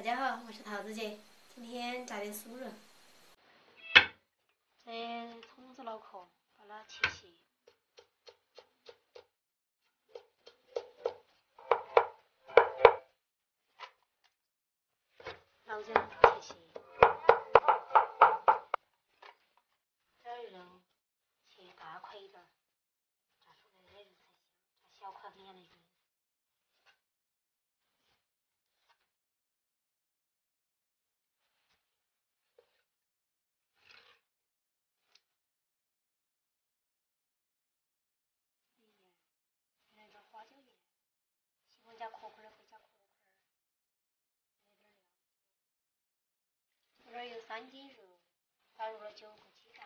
大家好，我是桃子姐，今天炸点酥肉。这葱子脑壳把它切细，脑子切细，这儿肉切大块一点，炸出来的肉才香，炸小块很养的鱼。来点花椒盐，喜欢加壳块的可以加壳块。这儿有3斤肉，打入了9个鸡蛋。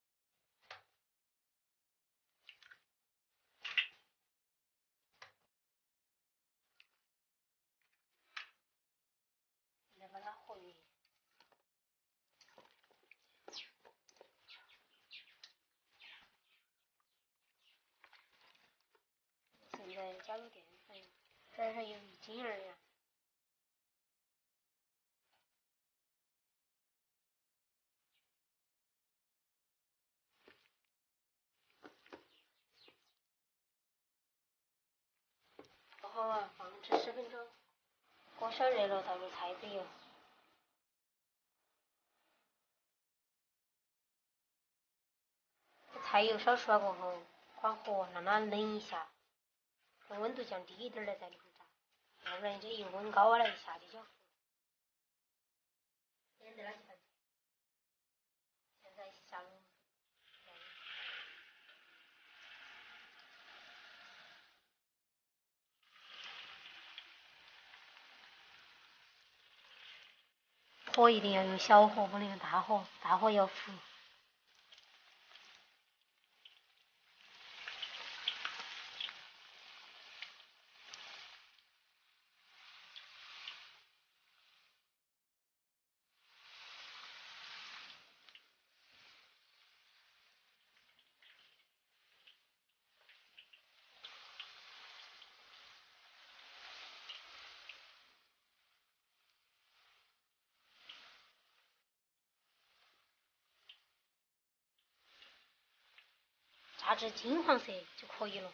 再把它和匀。现在加入淀粉，这儿还有1斤2两。和好了，放置10分钟。锅烧热了，倒入菜籽油。菜油烧熟了过后，关火让它冷一下，等温度降低一点了再里头炸，要不然这油温高了一下就焦糊。现在下入火一定要用小火，不能用大火，大火要糊。炸至金黄色就可以了。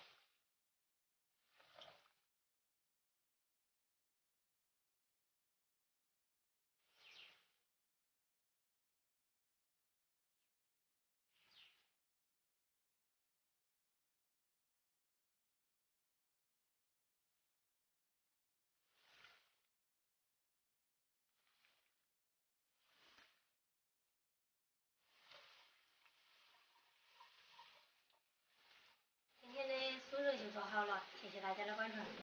今天的酥肉就做好了，谢谢大家的观看。